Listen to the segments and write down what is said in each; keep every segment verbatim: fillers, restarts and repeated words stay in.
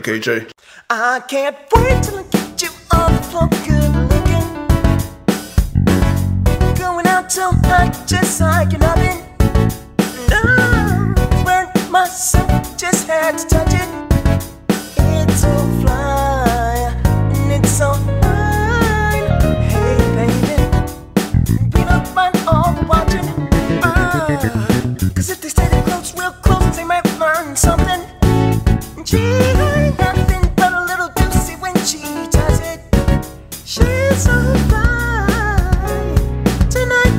K J. I can't wait till I get you on the floor, good looking. Going out till night, just like you're loving. No, when myself just had to touch it. It's so fly, and it's so fine. Hey baby, we don't mind all the watching. uh, Cause if they stay close, real close, they might learn something. She ain't nothing but a little juicy when she does it. She's so fly tonight.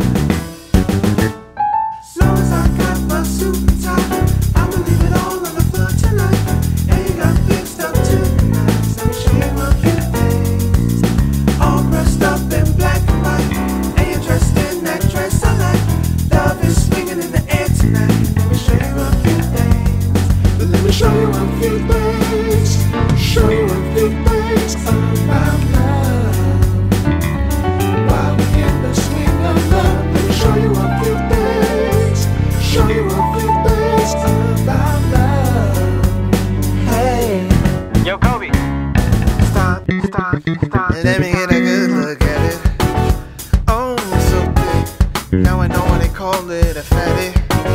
As long as I got my suit and tie, I'ma leave it all on the floor tonight. And you got fixed up to the nines. Let me show you a few things. All dressed up in black and white, and you're dressed in that dress I like. Love is swinging in the air tonight. Let me show you a few things. But let me show you a few things. Show you a few things about love. While we in the swing of love, let me show you a few things. Show you a few things about love. Hey, Yo, Koby. stop, stop, stop. Let me get a good look at it. Oh, so thick. Now I know why they call it a fatty.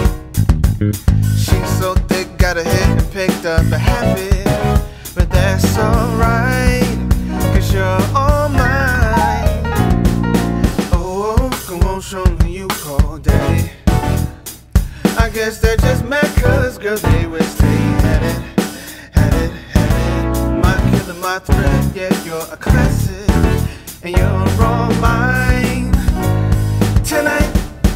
She's so thick, got a hit and picked up a habit. But that's alright, cause you're all mine. Oh, come on, show me you call daddy. I guess they're just mad cause girls they wish they had it. Had it, had it. My killer, my threat, yeah, you're a classic. And you're all mine tonight.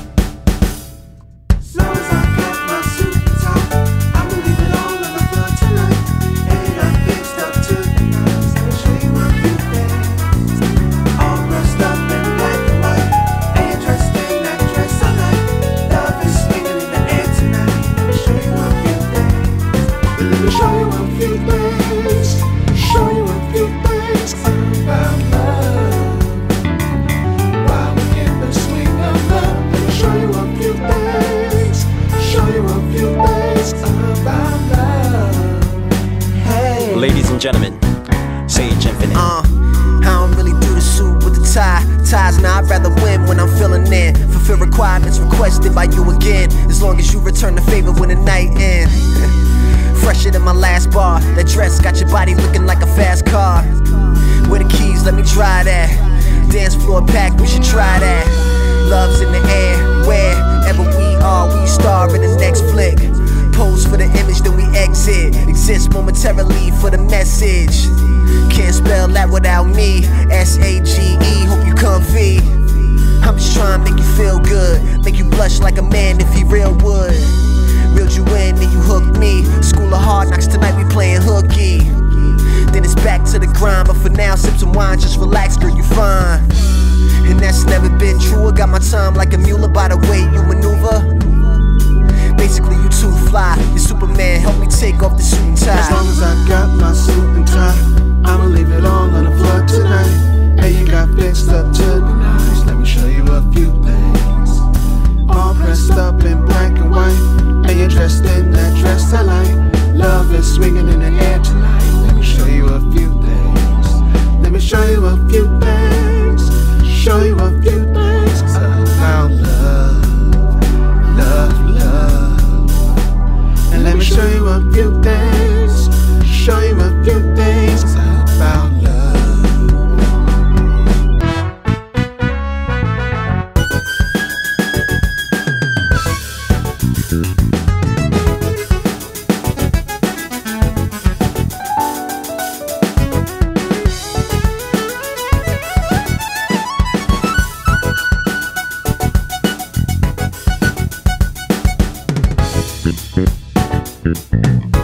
As long as I got my suit and tie, I'ma leave it all on the floor tonight. And you got fixed up to the nines. Let me show you a few things. All dressed up in black and white, and you're dressed in that dress I like. Love is swinging in the air tonight. Let me show you a few things. Let me show you a few things. Show you a few things about love. While we in the swing of love, let me show you a few things. Show you a few things about love. Hey. Ladies and gentlemen, SageInfinite. Uh, I don't really do the suit with the tie. Ties, now I'd rather win when I'm feeling in. Fulfill requirements requested by you again. As long as you return the favor when the night ends. Fresher than my last bar. That dress got your body looking like a fast car. Where the keys, let me try that. Dance floor packed, we should try that. Love's in the air, wherever we are, we star in the next flick. Pose for the image, then we exit. Exist momentarily for the message. Can't spell that without me. S A G E, hope you comfy. I'm just trying to make you feel good, make you blush like a man if he real would. Reeled you in, then you hooked me. School of hard knocks, tonight we playing hooky. Then it's back to the grind, but for now sip some wine, just relax, girl, you fine. And that's never been true. I got my time like a mule by the way you maneuver. Basically you too fly, you're Superman, help me take off the suit and tie. As long as I got my suit and tie, I'ma leave it all on the floor tonight. Hey, you got fixed up to the nines. Let me show you a few things. All dressed up in black and white, and you're dressed in that dress I like. Love is swinging in the air tonight. Let me show you a few things. Let me show you a few things. Show you a few things about love. Love, love. And let me show you a few things. Show you a few things about love. Thank you.